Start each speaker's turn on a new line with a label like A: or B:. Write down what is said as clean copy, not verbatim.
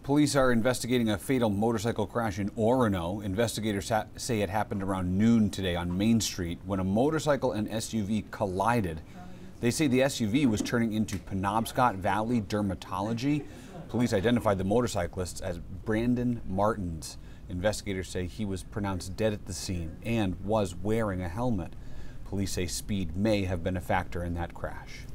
A: Police are investigating a fatal motorcycle crash in Orono. Investigators say it happened around noon today on Main Street when a motorcycle and SUV collided. They say the SUV was turning into Penobscot Valley Dermatology. Police identified the motorcyclist as Brandon Martins. Investigators say he was pronounced dead at the scene and was wearing a helmet. Police say speed may have been a factor in that crash.